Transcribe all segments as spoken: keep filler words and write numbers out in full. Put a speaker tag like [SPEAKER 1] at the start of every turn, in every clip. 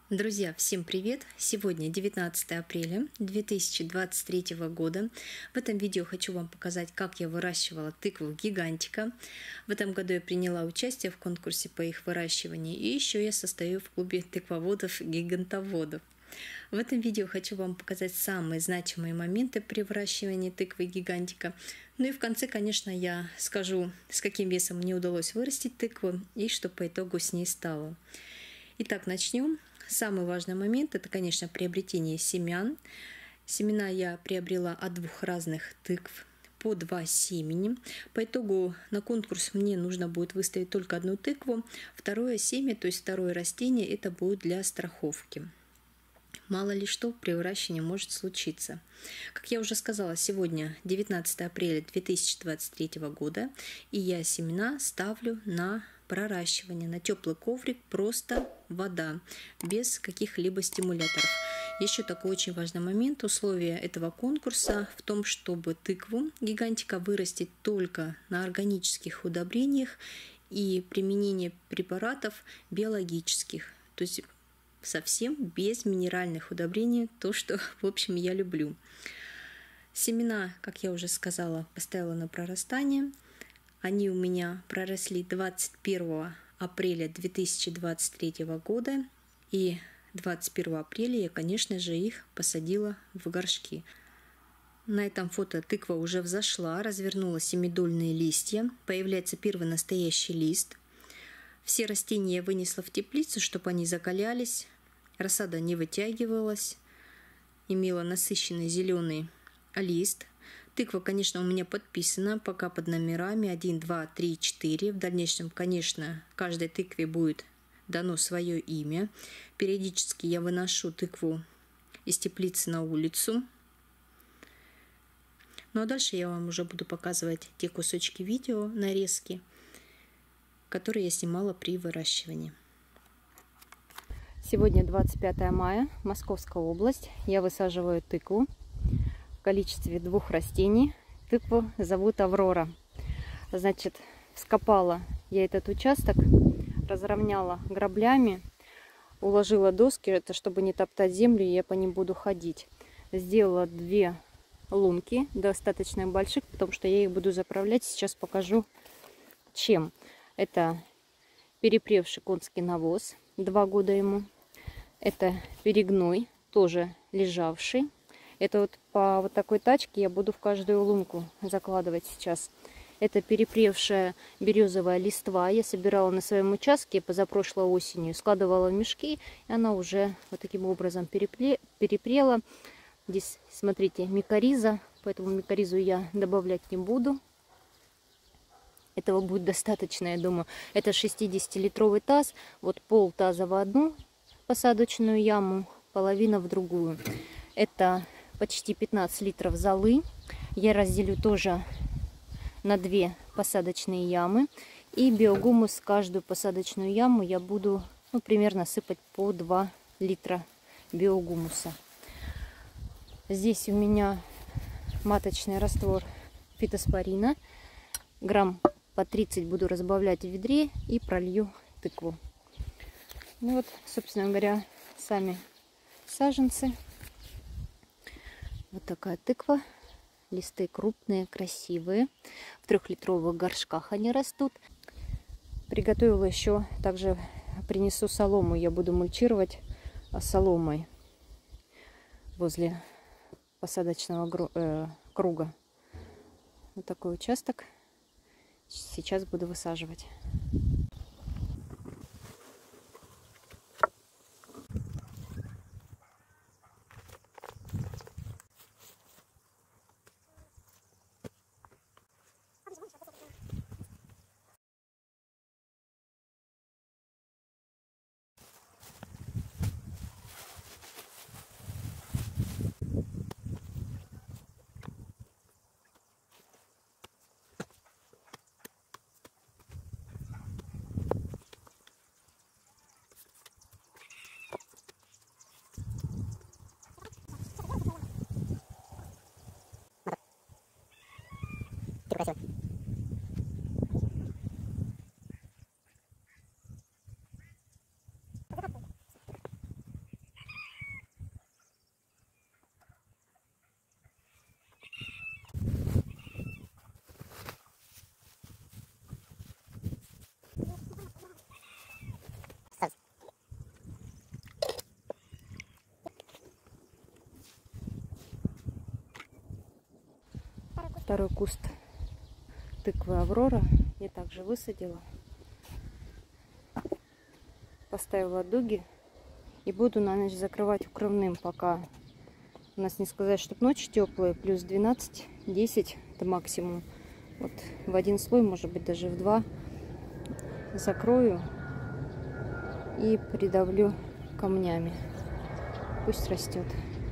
[SPEAKER 1] Друзья, всем привет! Сегодня девятнадцатое апреля две тысячи двадцать третьего года. В этом видео хочу вам показать, как я выращивала тыкву гигантика. В этом году я приняла участие в конкурсе по их выращиванию, и еще я состою в клубе тыквоводов-гигантоводов. В этом видео хочу вам показать самые значимые моменты при выращивании тыквы гигантика. Ну и в конце, конечно, я скажу, с каким весом мне удалось вырастить тыкву и что по итогу с ней стало. Итак, начнем. Самый важный момент – это, конечно, приобретение семян. Семена я приобрела от двух разных тыкв по два семени. По итогу на конкурс мне нужно будет выставить только одну тыкву. Второе семя, то есть второе растение, это будет для страховки. Мало ли что при выращивании может случиться. Как я уже сказала, сегодня девятнадцатое апреля две тысячи двадцать третьего года, и я семена ставлю на проращивание, на теплый коврик, просто вода, без каких-либо стимуляторов. Еще такой очень важный момент. Условия этого конкурса в том, чтобы тыкву гигантика вырастить только на органических удобрениях и применение препаратов биологических, то есть совсем без минеральных удобрений, то, что, в общем, я люблю. Семена, как я уже сказала, поставила на прорастание. Они у меня проросли двадцать первого апреля две тысячи двадцать третьего года, и двадцать первого апреля я, конечно же, их посадила в горшки. На этом фото тыква уже взошла, развернула семидольные листья, появляется первый настоящий лист. Все растения я вынесла в теплицу, чтобы они закалялись, рассада не вытягивалась, имела насыщенный зеленый лист. Тыква, конечно, у меня подписана пока под номерами один, два, три, четыре. В дальнейшем, конечно, каждой тыкве будет дано свое имя. Периодически я выношу тыкву из теплицы на улицу. Ну а дальше я вам уже буду показывать те кусочки видео, нарезки, которые я снимала при выращивании.
[SPEAKER 2] Сегодня двадцать пятое мая, Московская область. Я высаживаю тыкву в количестве двух растений. Тыкву зовут Аврора. Значит, вскопала я этот участок, разровняла граблями, уложила доски, это чтобы не топтать землю, я по ним буду ходить. Сделала две лунки, достаточно больших, потому что я их буду заправлять. Сейчас покажу, чем. Это перепревший конский навоз, два года ему. Это перегной, тоже лежавший. Это вот по вот такой тачке я буду в каждую лунку закладывать сейчас. Это перепревшая березовая листва. Я собирала на своем участке позапрошлой осенью, складывала в мешки, и она уже вот таким образом перепре... перепрела. Здесь, смотрите, микориза, поэтому микоризу я добавлять не буду. Этого будет достаточно, я думаю. Это шестидесятилитровый таз. Вот пол таза в одну посадочную яму, половина в другую. Это почти пятнадцать литров золы. Я разделю тоже на две посадочные ямы. И биогумус в каждую посадочную яму я буду ну, примерно сыпать по два литра биогумуса. Здесь у меня маточный раствор фитоспорина. Грамм по тридцать буду разбавлять в ведре и пролью тыкву. Ну вот, собственно говоря, сами саженцы. Вот такая тыква. Листы крупные, красивые. В трехлитровых горшках они растут. Приготовила еще, также принесу солому. Я буду мульчировать соломой возле посадочного э, круга. Вот такой участок. Сейчас буду высаживать. Второй куст тыквы Аврора я также высадила. Поставила дуги и буду на ночь закрывать укрывным, пока у нас не сказать, чтобы ночь теплая, плюс двенадцать-десять это максимум. Вот в один слой, может быть даже в два, закрою и придавлю камнями. Пусть растет.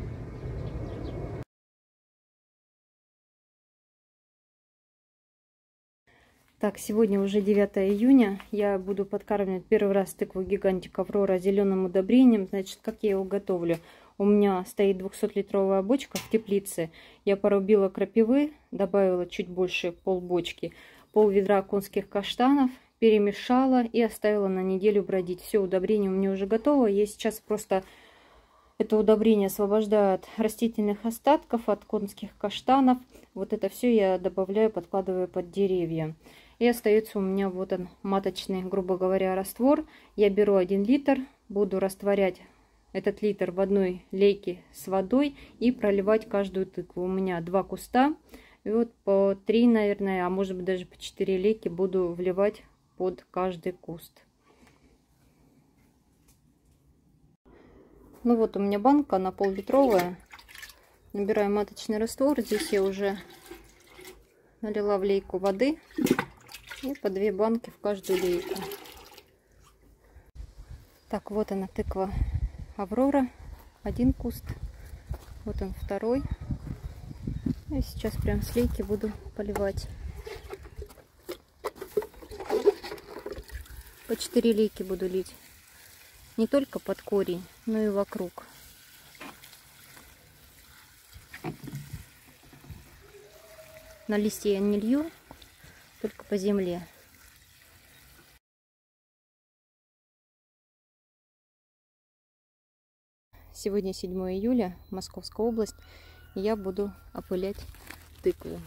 [SPEAKER 2] Так, сегодня уже девятое июня. Я буду подкармливать первый раз тыкву гигантик Аврора зеленым удобрением. Значит, как я его готовлю? У меня стоит двухсотлитровая бочка в теплице. Я порубила крапивы, добавила чуть больше полбочки, пол ведра конских каштанов, перемешала и оставила на неделю бродить. Все, удобрение у меня уже готово. Я сейчас просто это удобрение освобождаю от растительных остатков, от конских каштанов. Вот это все я добавляю, подкладываю под деревья. И остается у меня вот он, маточный, грубо говоря, раствор. Я беру один литр, буду растворять этот литр в одной лейке с водой и проливать каждую тыкву. У меня два куста. И вот по три, наверное, а может быть даже по четыре лейки буду вливать под каждый куст. Ну вот у меня банка, она пол-литровая. Набираю маточный раствор. Здесь я уже налила в лейку воды. И по две банки в каждую лейку. Так, вот она тыква Аврора. Один куст. Вот он второй. И сейчас прям с лейки буду поливать. По четыре лейки буду лить. Не только под корень, но и вокруг. На листья я не лью, только по земле. Сегодня седьмое июля, Московская область. И я буду опылять тыкву.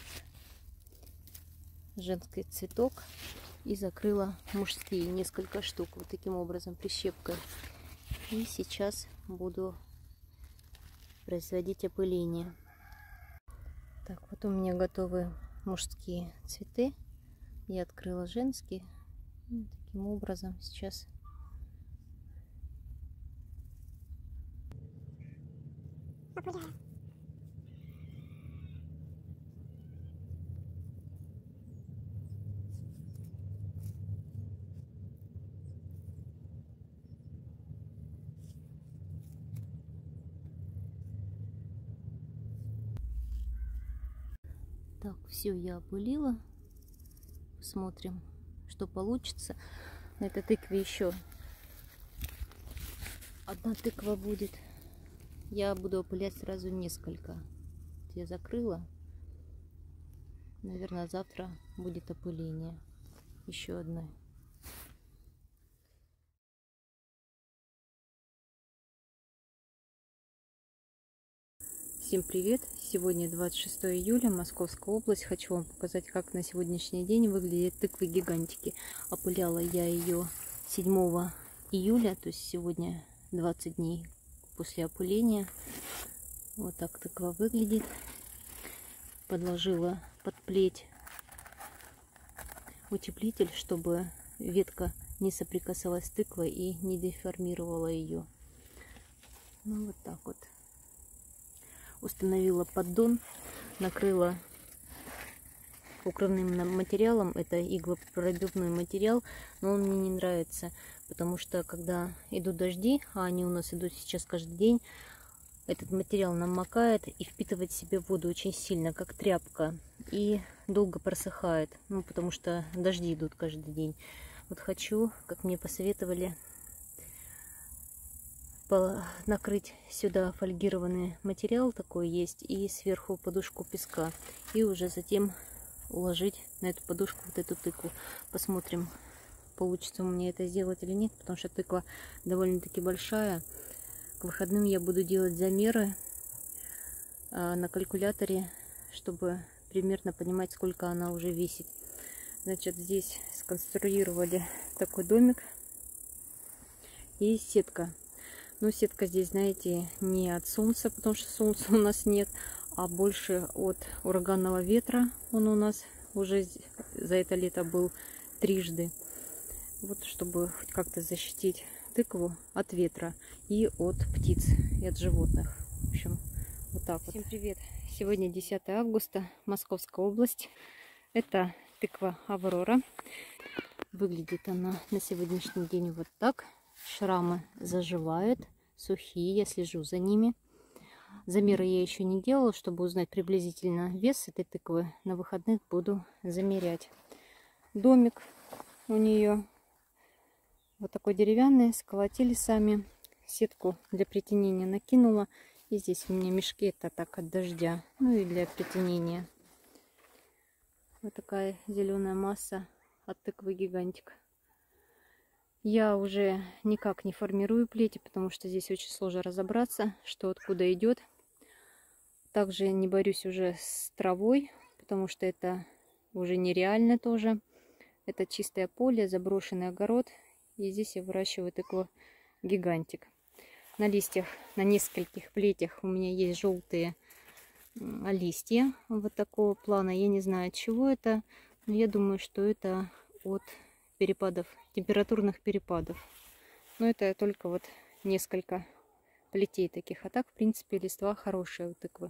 [SPEAKER 2] Женский цветок. И закрыла мужские несколько штук. Вот таким образом, прищепкой. И сейчас буду производить опыление. Так, вот у меня готовы мужские цветы. Я открыла женские. И таким образом сейчас опыляю. Так, все я опылила. Посмотрим, что получится. На этой тыкве еще одна тыква будет. Я буду опылять сразу несколько. Я закрыла. Наверное, завтра будет опыление. Еще одна. Всем привет! Сегодня двадцать шестое июля, Московская область. Хочу вам показать, как на сегодняшний день выглядят тыквы гигантики. Опыляла я ее седьмого июля, то есть сегодня двадцать дней после опыления. Вот так тыква выглядит. Подложила под плеть утеплитель, чтобы ветка не соприкасалась с тыквой и не деформировала ее. Ну вот так вот. Установила поддон, накрыла укрывным материалом. Это иглопробивной материал, но он мне не нравится, потому что когда идут дожди, а они у нас идут сейчас каждый день, этот материал намокает и впитывает в себе воду очень сильно, как тряпка, и долго просыхает, ну потому что дожди идут каждый день. Вот хочу, как мне посоветовали, накрыть сюда фольгированный материал такой есть и сверху подушку песка, и уже затем уложить на эту подушку вот эту тыкву. Посмотрим, получится у меня это сделать или нет, потому что тыква довольно-таки большая. К выходным я буду делать замеры на калькуляторе, чтобы примерно понимать, сколько она уже весит. Значит, здесь сконструировали такой домик и сетка. Но сетка здесь, знаете, не от солнца, потому что солнца у нас нет, а больше от ураганного ветра. Он у нас уже за это лето был трижды. Вот чтобы хоть как-то защитить тыкву от ветра и от птиц, и от животных. В общем, вот так вот. Всем привет! Сегодня десятое августа, Московская область. Это тыква Аврора. Выглядит она на сегодняшний день вот так. Шрамы заживают, сухие, я слежу за ними. Замеры я еще не делала, чтобы узнать приблизительно вес этой тыквы. На выходных буду замерять. Домик у нее вот такой деревянный, сколотили сами. Сетку для притенения накинула. И здесь у меня мешки, это так от дождя, ну и для притенения. Вот такая зеленая масса от тыквы гигантик. Я уже никак не формирую плети, потому что здесь очень сложно разобраться, что откуда идет. Также не борюсь уже с травой, потому что это уже нереально тоже. Это чистое поле, заброшенный огород. И здесь я выращиваю тыкву гигантик. На листьях, на нескольких плетях у меня есть желтые листья вот такого плана. Я не знаю, от чего это, но я думаю, что это от перепадов, температурных перепадов. Но это только вот несколько плетей таких. А так, в принципе, листва хорошая у тыквы.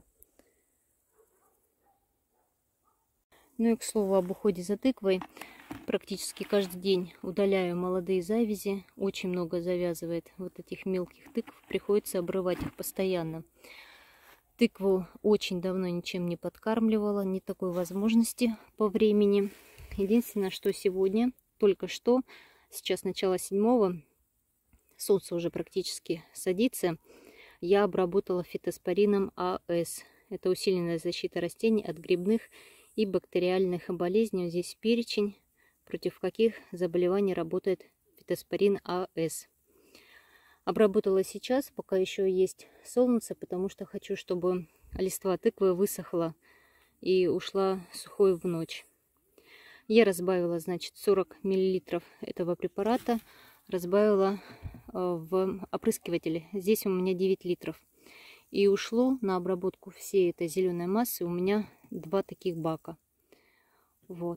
[SPEAKER 2] Ну и к слову об уходе за тыквой. Практически каждый день удаляю молодые завязи. Очень много завязывает вот этих мелких тыкв. Приходится обрывать их постоянно. Тыкву очень давно ничем не подкармливала. Нет такой возможности по времени. Единственное, что сегодня, только что, сейчас начало седьмого, солнце уже практически садится, я обработала фитоспорином АС. Это усиленная защита растений от грибных и бактериальных болезней. Здесь перечень, против каких заболеваний работает фитоспорин АС. Обработала сейчас, пока еще есть солнце, потому что хочу, чтобы листва тыквы высохла и ушла сухой в ночь. Я разбавила, значит, сорок миллилитров этого препарата, разбавила в опрыскивателе. Здесь у меня девять литров. И ушло на обработку всей этой зеленой массы у меня два таких бака. Вот.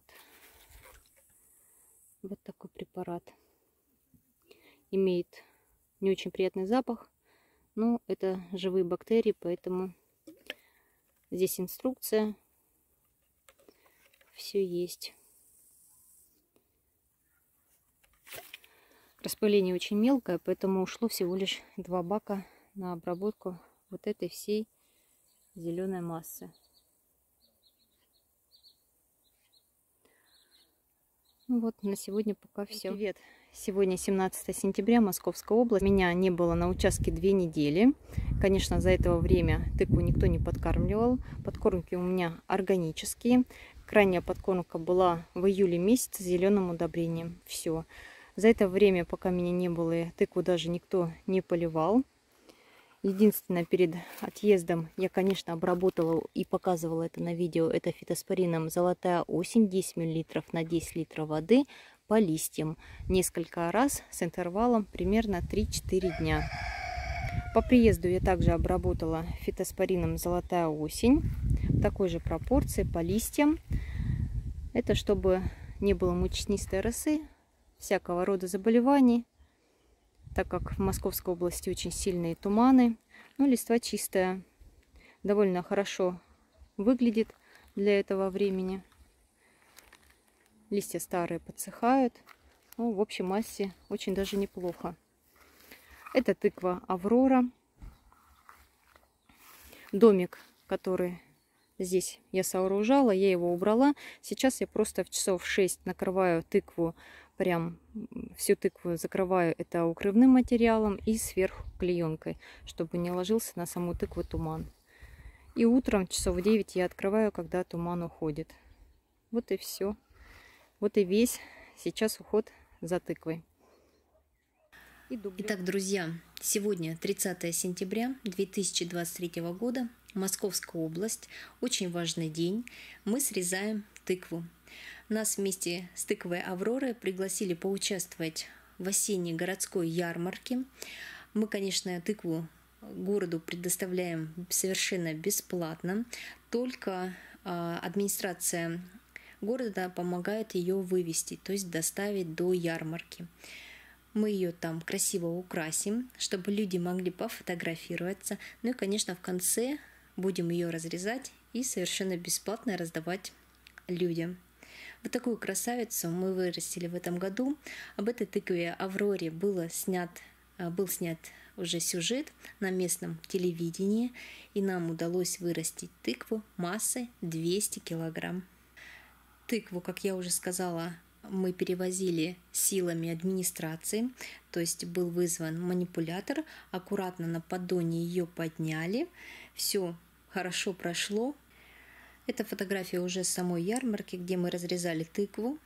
[SPEAKER 2] Вот такой препарат. Имеет не очень приятный запах, но это живые бактерии, поэтому здесь инструкция. Все есть. Распыление очень мелкое, поэтому ушло всего лишь два бака на обработку вот этой всей зеленой массы. Ну вот, на сегодня пока все. Привет! Сегодня семнадцатое сентября, Московская область. Меня не было на участке две недели. Конечно, за это время тыкву никто не подкармливал. Подкормки у меня органические. Крайняя подкормка была в июле месяце зеленым удобрением. Все. За это время, пока меня не было, тыкву даже никто не поливал. Единственное, перед отъездом я, конечно, обработала и показывала это на видео. Это фитоспорином «Золотая осень» десять миллилитров на десять литров воды по листьям. Несколько раз с интервалом примерно три-четыре дня. По приезду я также обработала фитоспорином «Золотая осень» в такой же пропорции по листьям. Это чтобы не было мучнистой росы, всякого рода заболеваний, так как в Московской области очень сильные туманы. Но листва чистая, довольно хорошо выглядит для этого времени. Листья старые подсыхают. Ну, в общей массе очень даже неплохо. Это тыква Аврора. Домик, который здесь я сооружала, я его убрала. Сейчас я просто в часов шесть накрываю тыкву, прям всю тыкву закрываю это укрывным материалом и сверху клеенкой, чтобы не ложился на саму тыкву туман. И утром часов в девять я открываю, когда туман уходит. Вот и все. Вот и весь сейчас уход за тыквой.
[SPEAKER 1] Итак, друзья, сегодня тридцатое сентября две тысячи двадцать третьего года, Московская область. Очень важный день. Мы срезаем тыкву. Нас вместе с тыквой Авроры пригласили поучаствовать в осенней городской ярмарке. Мы, конечно, тыкву городу предоставляем совершенно бесплатно, только администрация города помогает ее вывести, то есть доставить до ярмарки. Мы ее там красиво украсим, чтобы люди могли пофотографироваться. Ну и, конечно, в конце будем ее разрезать и совершенно бесплатно раздавать людям. Вот такую красавицу мы вырастили в этом году. Об этой тыкве Авроре было снят, был снят уже сюжет на местном телевидении, и нам удалось вырастить тыкву массой двести килограмм. Тыкву, как я уже сказала, мы перевозили силами администрации, то есть был вызван манипулятор, аккуратно на поддоне ее подняли, все хорошо прошло. Это фотография уже с самой ярмарки, где мы разрезали тыкву.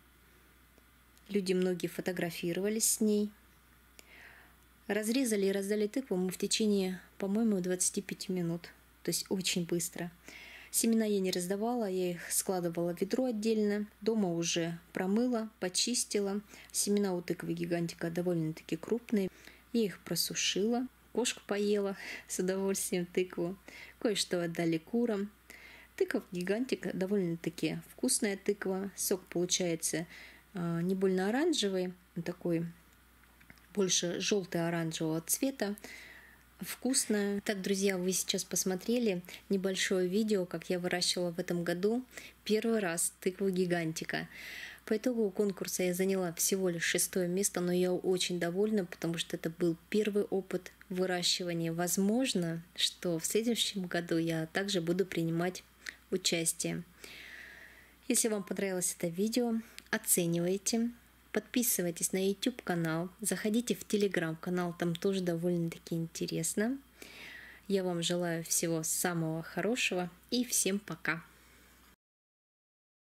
[SPEAKER 1] Люди многие фотографировались с ней. Разрезали и раздали тыкву мы в течение, по-моему, двадцати пяти минут, то есть очень быстро. Семена я не раздавала, я их складывала в ведро отдельно. Дома уже промыла, почистила. Семена у тыквы гигантика довольно-таки крупные. Я их просушила. Кошка поела с удовольствием тыкву. Кое-что отдали курам. Тыква гигантика довольно-таки вкусная тыква. Сок получается не больно оранжевый, такой больше желто-оранжевого цвета. Вкусно. Так, друзья, вы сейчас посмотрели небольшое видео, как я выращивала в этом году первый раз тыкву гигантика. По итогу конкурса я заняла всего лишь шестое место, но я очень довольна, потому что это был первый опыт выращивания. Возможно, что в следующем году я также буду принимать участие. Если вам понравилось это видео, оценивайте. Подписывайтесь на YouTube канал, заходите в Telegram канал, там тоже довольно-таки интересно. Я вам желаю всего самого хорошего и всем пока!